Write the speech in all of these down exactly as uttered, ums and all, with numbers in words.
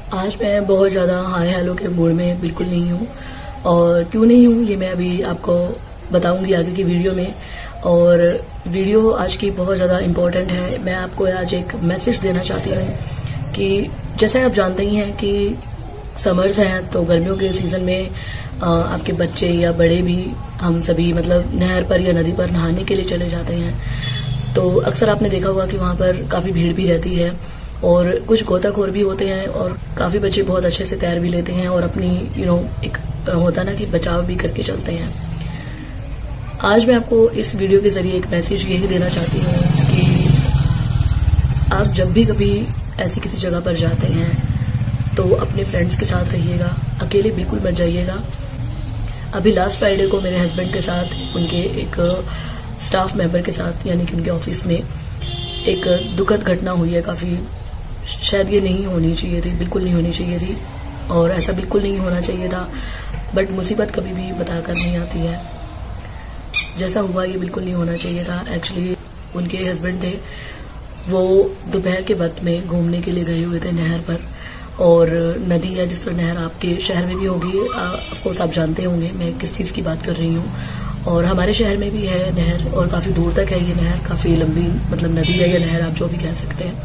आज मैं बहुत ज़्यादा हाय हेलो के मूड में बिल्कुल नहीं हूँ। और क्यों नहीं हूँ ये मैं अभी आपको बताऊंगी आगे की वीडियो में। और वीडियो आज की बहुत ज़्यादा इम्पोर्टेंट है। मैं आपको आज एक मैसेज देना चाहती हूँ कि जैसे आप जानते ही हैं कि समर्स हैं तो गर्मियों के सीज़न में आपके बच्चे या बड़े भी, हम सभी मतलब नहर पर या नदी पर नहाने के लिए चले जाते हैं। तो अक्सर आपने देखा होगा कि वहाँ पर काफ़ी भीड़ भी रहती है और कुछ गोताखोर भी होते हैं और काफ़ी बच्चे बहुत अच्छे से तैर भी लेते हैं और अपनी यू नो एक होता ना कि बचाव भी करके चलते हैं। आज मैं आपको इस वीडियो के जरिए एक मैसेज यही देना चाहती हूँ कि आप जब भी कभी ऐसी किसी जगह पर जाते हैं तो अपने फ्रेंड्स के साथ रहिएगा, अकेले बिल्कुल मत जाइएगा। अभी लास्ट फ्राइडे को मेरे हस्बैंड के साथ उनके एक स्टाफ मेंबर के साथ यानी कि उनके ऑफिस में एक दुखद घटना हुई है। काफ़ी शायद ये नहीं होनी चाहिए थी, बिल्कुल नहीं होनी चाहिए थी और ऐसा बिल्कुल नहीं होना चाहिए था। बट मुसीबत कभी भी बताकर नहीं आती है। जैसा हुआ ये बिल्कुल नहीं होना चाहिए था। एक्चुअली उनके हस्बैंड थे, वो दोपहर के वक्त में घूमने के लिए गए हुए थे नहर पर। और नदी या जिस तरह नहर आपके शहर में भी होगी, ऑफकोर्स आप जानते होंगे मैं किस चीज़ की बात कर रही हूँ। और हमारे शहर में भी है नहर और काफ़ी दूर तक है ये नहर, काफ़ी लंबी मतलब नदी है या नहर आप जो भी कह सकते हैं।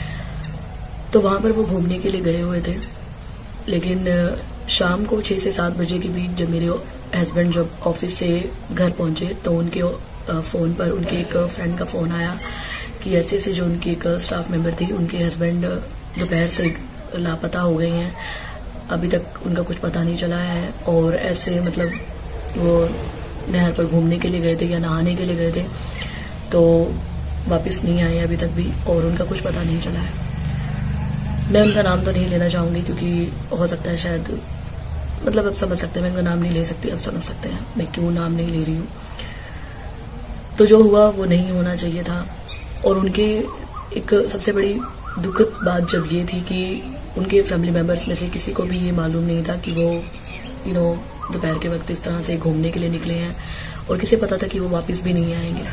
तो वहाँ पर वो घूमने के लिए गए हुए थे, लेकिन शाम को छः से सात बजे के बीच जब मेरे हस्बैंड जब ऑफिस से घर पहुँचे तो उनके फ़ोन पर उनके एक फ्रेंड का फ़ोन आया कि ऐसे ऐसे जो उनकी एक स्टाफ मेंबर थी, उनके हस्बैंड दोपहर से लापता हो गए हैं, अभी तक उनका कुछ पता नहीं चला है। और ऐसे मतलब वो नहर पर घूमने के लिए गए थे या नहाने के लिए गए थे तो वापस नहीं आए अभी तक भी और उनका कुछ पता नहीं चला है। मैं उनका नाम तो नहीं लेना चाहूँगी क्योंकि हो सकता है शायद मतलब अब समझ सकते हैं, मैं उनका नाम नहीं ले सकती, अब समझ सकते हैं मैं क्यों नाम नहीं ले रही हूँ। तो जो हुआ वो नहीं होना चाहिए था। और उनके एक सबसे बड़ी दुखद बात जब ये थी कि उनके फैमिली मेंबर्स में से किसी को भी ये मालूम नहीं था कि वो यू नो दोपहर के वक्त इस तरह से घूमने के लिए निकले हैं और किसे पता था कि वो वापस भी नहीं आएंगे।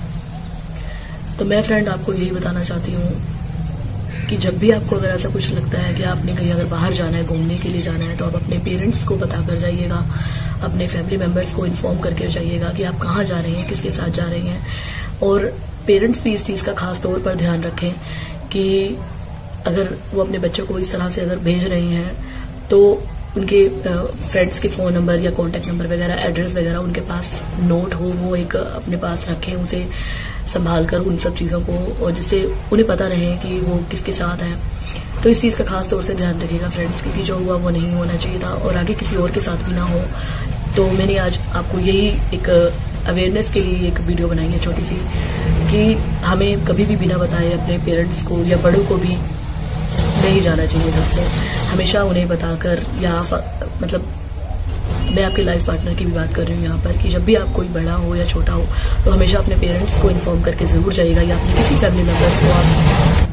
तो मैं फ्रेंड आपको यही बताना चाहती हूँ कि जब भी आपको अगर ऐसा कुछ लगता है कि आपने कहीं अगर बाहर जाना है, घूमने के लिए जाना है, तो आप अपने पेरेंट्स को बता कर जाइएगा, अपने फैमिली मेंबर्स को इन्फॉर्म करके जाइएगा कि आप कहाँ जा रहे हैं, किसके साथ जा रहे हैं। और पेरेंट्स भी इस चीज़ का खास तौर पर ध्यान रखें कि अगर वो अपने बच्चों को इस तरह से अगर भेज रहे हैं तो उनके फ्रेंड्स के फ़ोन नंबर या कॉन्टैक्ट नंबर वगैरह, एड्रेस वगैरह उनके पास नोट हो, वो एक अपने पास रखें, उसे संभाल कर उन सब चीज़ों को, और जिससे उन्हें पता रहे कि वो किसके साथ है। तो इस चीज़ का खास तौर से ध्यान रखिएगा फ्रेंड्स, क्योंकि जो हुआ वो नहीं होना चाहिए था और आगे किसी और के साथ भी ना हो। तो मैंने आज आपको यही एक अवेयरनेस के लिए एक वीडियो बनाई है छोटी सी कि हमें कभी भी बिना बताए अपने पेरेंट्स को या बड़ों को भी नहीं जाना चाहिए घर से। हमेशा उन्हें बताकर, या मतलब मैं आपके लाइफ पार्टनर की भी बात कर रही हूँ यहाँ पर, कि जब भी आप कोई बड़ा हो या छोटा हो तो हमेशा अपने पेरेंट्स को इन्फॉर्म करके जरूर जाइएगा या अपने किसी फैमिली मेंबर्स को आप।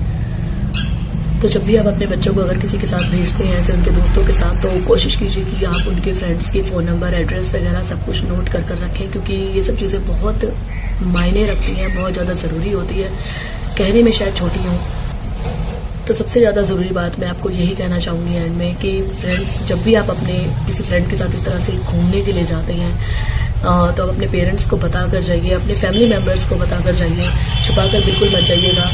तो जब भी आप अपने बच्चों को अगर किसी के साथ भेजते हैं ऐसे उनके दोस्तों के साथ, तो कोशिश कीजिए कि आप उनके फ्रेंड्स के फ़ोन नंबर, एड्रेस वगैरह सब कुछ नोट कर कर रखें, क्योंकि ये सब चीज़ें बहुत मायने रखती हैं, बहुत ज़्यादा ज़रूरी होती है। कहने में शायद छोटी हूँ। तो सबसे ज़्यादा ज़रूरी बात मैं आपको यही कहना चाहूँगी एंड में कि फ्रेंड्स, जब भी आप अपने किसी फ्रेंड के साथ इस तरह से घूमने के लिए जाते हैं तो आप अपने पेरेंट्स को बता कर जाइए, अपने फैमिली मेम्बर्स को बता कर जाइए, छुपा कर बिल्कुल मत जाइएगा।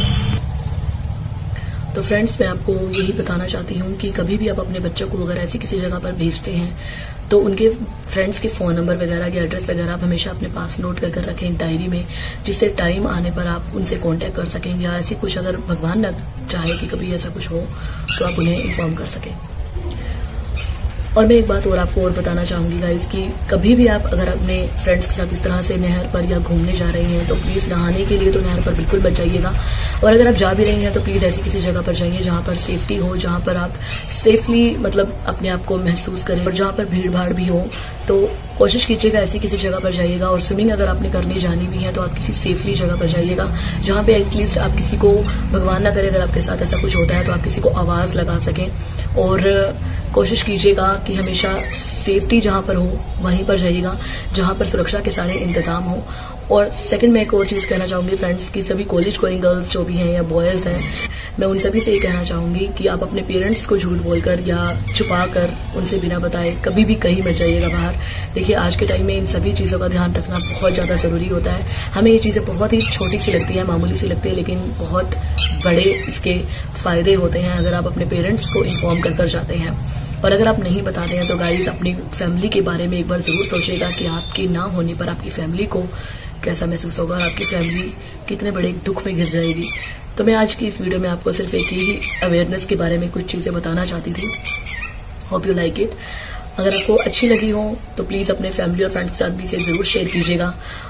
तो फ्रेंड्स, मैं आपको यही बताना चाहती हूँ कि कभी भी आप अपने बच्चों को अगर ऐसी किसी जगह पर भेजते हैं तो उनके फ्रेंड्स के फ़ोन नंबर वगैरह या एड्रेस वगैरह आप हमेशा अपने पास नोट कर कर रखें एक डायरी में, जिससे टाइम आने पर आप उनसे कांटेक्ट कर सकें, या ऐसी कुछ अगर भगवान न चाहे कि कभी ऐसा कुछ हो तो आप उन्हें इन्फॉर्म कर सकें। और मैं एक बात और आपको और बताना चाहूँगी गाइस कि कभी भी आप अगर अपने फ्रेंड्स के साथ इस तरह से नहर पर या घूमने जा रहे हैं तो प्लीज़ नहाने के लिए तो नहर पर बिल्कुल मत जाइएगा। और अगर आप जा भी रही हैं तो प्लीज़ ऐसी किसी जगह पर जाइए जहाँ पर सेफ्टी हो, जहाँ पर आप सेफली मतलब अपने आप को महसूस करें, और जहाँ पर भीड़ भाड़ भी हो तो कोशिश कीजिएगा ऐसी किसी जगह पर जाइएगा। और स्विमिंग अगर आपने करने जानी भी है तो आप किसी सेफली जगह पर जाइएगा जहाँ पे एटलीस्ट आप किसी को, भगवान ना करे अगर आपके साथ ऐसा कुछ होता है तो आप किसी को आवाज़ लगा सकें। और कोशिश कीजिएगा कि हमेशा सेफ्टी जहाँ पर हो वहीं पर जाइएगा जहाँ पर सुरक्षा के सारे इंतजाम हो। और सेकंड मैं एक और चीज़ कहना चाहूँगी फ्रेंड्स कि सभी कॉलेज गोइंग गर्ल्स जो भी हैं या बॉयज़ हैं, मैं उन सभी से ये कहना चाहूंगी कि आप अपने पेरेंट्स को झूठ बोलकर या छुपा कर उनसे बिना बताए कभी भी कहीं मत जाइएगा बाहर। देखिए आज के टाइम में इन सभी चीजों का ध्यान रखना बहुत ज्यादा जरूरी होता है। हमें ये चीजें बहुत ही छोटी सी लगती है, मामूली सी लगती है, लेकिन बहुत बड़े इसके फायदे होते हैं अगर आप अपने पेरेंट्स को इन्फॉर्म कर कर जाते हैं। और अगर आप नहीं बताते हैं तो गाइस अपनी फैमिली के बारे में एक बार जरूर सोचिएगा कि आपके ना होने पर आपकी फैमिली को कैसा महसूस होगा और आपकी फैमिली कितने बड़े दुख में घिर जाएगी। तो मैं आज की इस वीडियो में आपको सिर्फ एक ही अवेयरनेस के बारे में कुछ चीजें बताना चाहती थी। Hope you like it. अगर आपको अच्छी लगी हो तो प्लीज अपने फैमिली और फ्रेंड्स के साथ भी इसे जरूर शेयर कीजिएगा।